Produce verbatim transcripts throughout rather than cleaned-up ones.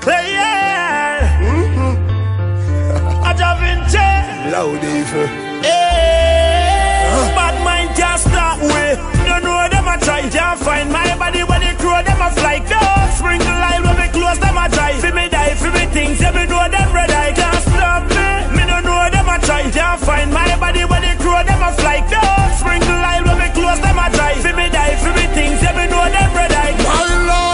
Hey, yeah. Mm-hmm. I just been checked. Loud evil. Hey. Huh? Bad mind can't stop way. Don't know them a try. Can't find my body when they crow them a fly. Go sprinkle line when me close them a try. Fi me die, fi me things. Yeah, me know them red eye can't stop me. Me don't know them a try. Can't find my body when they crow them a fly. Go sprinkle line when me close them a try. Fi me die, fi me things. Yeah, me know them red eye. My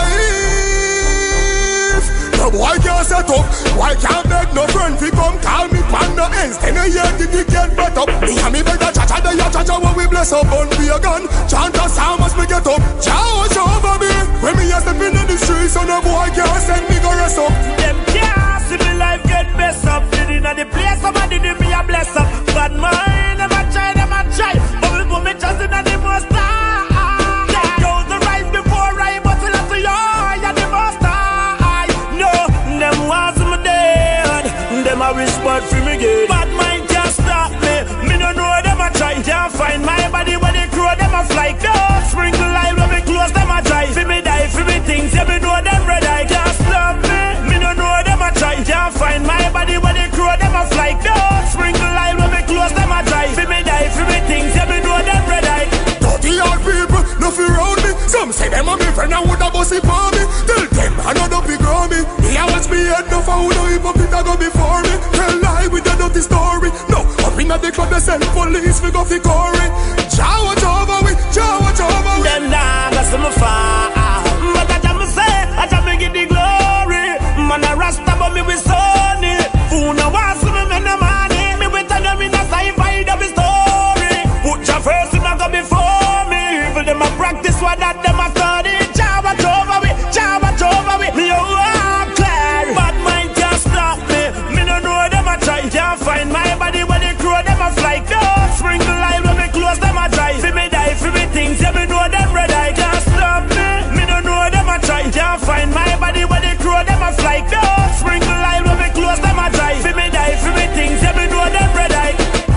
life. The boy can't set up. Why can't beg no friend fi come call me pan no ends. Then a year did it get better. Me and me better cha cha the ya cha cha when we bless up on be a gun. Chant a sound must me get up. Jah watch over me. When me a step in the streets, so no boy can't send me go rest up. Them can't see me life get messed up. Did inna the place somebody did me a bless up. Bad mind, them a try, them a try. But we put me trust inna the most high. Take out the right before I buttle up to you. You're the most high. No, them wants me dead. Them a wish bad for me good. Bad mind can't stop me. Me no know them a try. Can't find my body when they crow them a fly. Go sprinkle line when me close them a try. Fi me die, fi me things. Yeah, me know them red eye can't stop me. Me no know them a try. Can't find my body when they crow them a fly. Go sprinkle line when me close them a try. Fi me die, fi me things. Yeah, me know them red eye. Dirty old people, no fear around me. Some say them a me friend and woulda bust it for me. Tell them I know don't be me. Me a watch me head no for who no hypocrite a go before me. Tell lie with a dirty story. No, up inna the club they send police we go fi Corey. Jah watch over we, Jah watch over we. Them nah got some far, but I just me say, I just me give the glory. Man a rasta but me with sunny. Who no wants me me no money. Me with tell them in a sci-fi double story. Put your first in a go before me. Even them a practice what that them a study. Jah watch over we, Jah watch over we. Me a walk clear. Bad mind can't stop me. Me no know them a try. Can't find my body when they crow them a fly. Go sprinkle line when me close them a try. Fi me die, fi me things. Yeah, me know them red eye can't stop me. Me no know them a try. Can't find my body when they crow them a fly. Go sprinkle line when me close them a try. Fi me die, fi me things. Yeah, me know them red eye.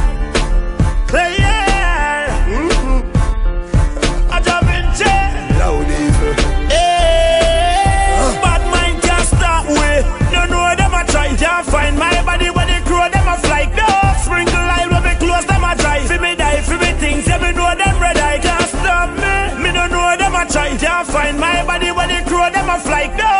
Hey, yeah. Mm-hmm. I just been checked. Loud evil. Hey. Huh? Bad mind can't stop way. No know them a try. Can't find my body when they crow them a fly. Go sprinkle line when me close them a try. Fi me die, fi me things. Yeah, me know them red eye can't stop me. Me no know them a try. Can't find my body when they crow them a fly. Go